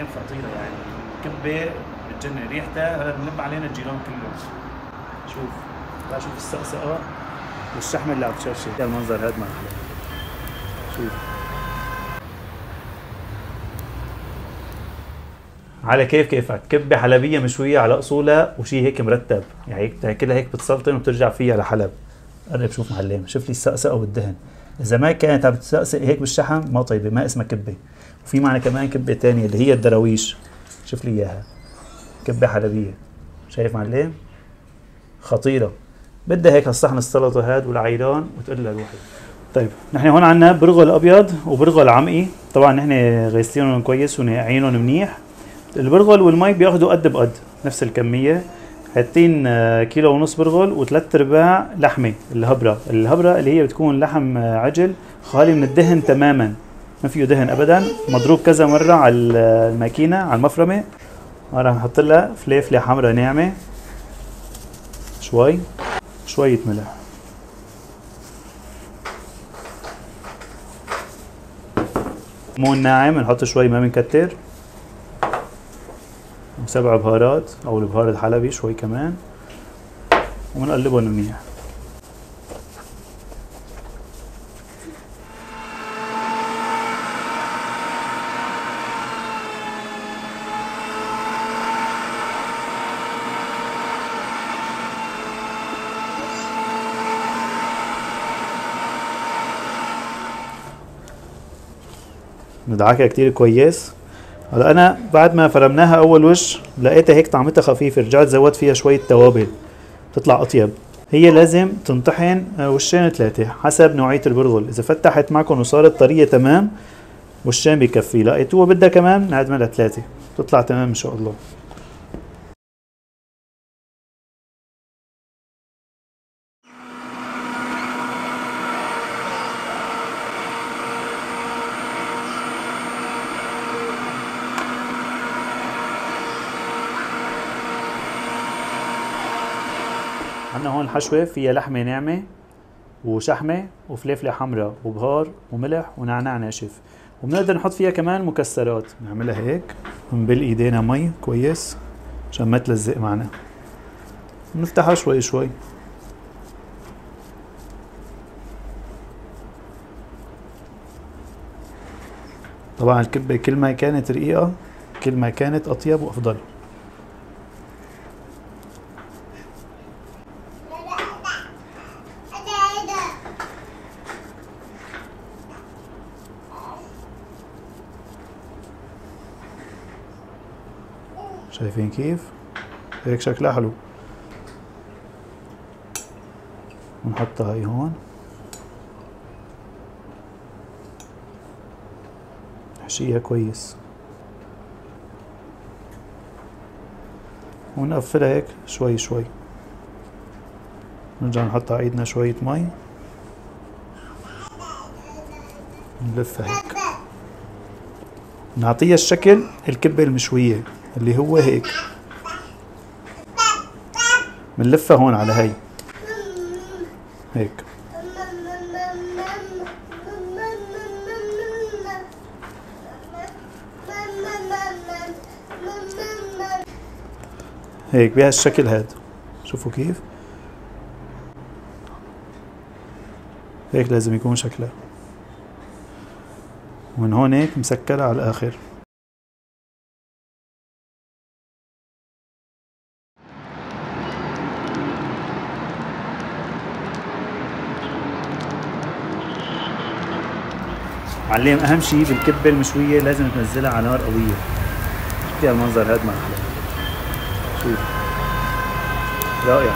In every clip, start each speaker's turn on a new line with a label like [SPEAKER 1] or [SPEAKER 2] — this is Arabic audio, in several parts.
[SPEAKER 1] معلم خطيرة يعني، كبة بتجنن ريحتها، هذا بنلم علينا الجيران كلهم. شوف تعال شوف السقسقة والشحمة اللي عم تشرشر، المنظر هذا ما أحلى. شوف على كيفك كبة حلبية مشوية على أصولها وشي هيك مرتب، يعني هيك تاكلها هيك بتسلطن وبترجع فيها لحلب. قرب شوف معلم، شوف لي السقسقة والدهن. إذا ما كانت عم تسقسق هيك بالشحم ما طيبة، ما اسمها كبة. وفي معنا كمان كبة تانية اللي هي الدراويش، شوف لي إياها، كبة حلبية. شايف معلم؟ خطيرة. بدها هيك هالصحن السلطة هاد والعيران وتقول لها روحي. طيب نحن هون عنا برغل أبيض وبرغل عمقي، طبعا نحن غيسلينهم كويس ونقعينهم منيح. البرغل والمي بياخدوا قد بقد نفس الكمية. حاطين كيلو ونص برغل و3 ارباع لحمة الهبرة اللي هي بتكون لحم عجل خالي من الدهن تماما، ما فيه دهن ابدا، مضروب كذا مرة على الماكينة على المفرمة. راح نحط لها فليفلة حمراء ناعمة، شوية ملح، كمون ناعم، نحط شوي ما بنكتر، و7 بهارات او البهار الحلبي شوي كمان، وبنقلبهم منيح. ندعكها كتير كويس. هلا انا بعد ما فرمناها اول وش لقيتها هيك طعمتها خفيفه، رجعت زودت فيها شويه توابل تطلع اطيب. هي لازم تنطحن وشين 3 حسب نوعيه البرغل، اذا فتحت معكم وصارت طريه تمام وشين بكفي، لقيتوها بدها كمان نعدمها ل3 تطلع تمام ان شاء الله. عندنا هون الحشوة فيها لحمة ناعمة وشحمة وفليفلة حمراء وبهار وملح ونعناع ناشف، وبنقدر نحط فيها كمان مكسرات. نعملها هيك ونبل ايدينا مي كويس عشان ما تلزق معنا، ونفتحها شوي شوي. طبعا الكبة كل ما كانت رقيقة كل ما كانت أطيب وأفضل. شايفين كيف؟ هيك شكلها حلو. ونحطها هي هون، نحشيها كويس ونقفلها هيك شوي شوي. نرجع نحط على ايدنا شوية مي، نلفها هيك، نعطيها الشكل الكبة المشوية اللي هو هيك. بنلفها هون على هي هيك. هيك بهالشكل هذا، شوفوا كيف هيك لازم يكون شكلها، ومن هون هيك مسكرة على الآخر. معلم أهم شي بالكبة المشوية لازم تنزلها على نار قوية. شوفي هالمنظر هاد ما أحلى، شوف رائع.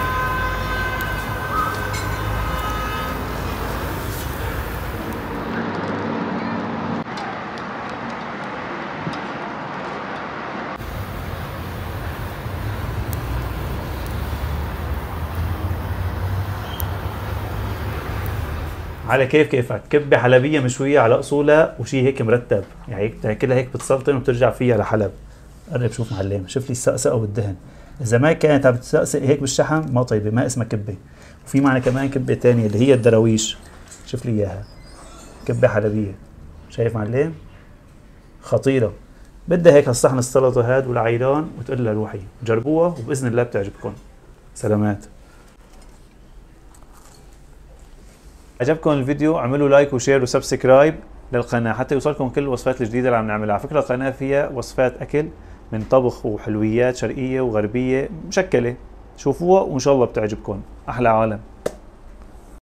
[SPEAKER 1] على كيفك كبة حلبية مشوية على أصولها وشي هيك مرتب، يعني هيك تاكلها هيك بتسلطن وبترجع فيها لحلب. قرب شوف معلم، شوف لي السقسقة والدهن. إذا ما كانت عم تسقسق هيك بالشحم ما طيبة، ما اسمها كبة. وفي معنا كمان كبة تانية اللي هي الدراويش، شوف لي إياها، كبة حلبية. شايف معلم؟ خطيرة. بدها هيك هالصحن السلطة هاد والعيران وتقول لها روحي جربوها وبإذن الله بتعجبكم. سلامات. عجبكم الفيديو اعملوا لايك وشير وسبسكرايب للقناة حتى يوصلكم كل الوصفات الجديدة اللي عم نعملها. على فكرة القناة فيها وصفات أكل من طبخ وحلويات شرقية وغربية مشكلة، شوفوها وإن شاء الله بتعجبكم. أحلى عالم.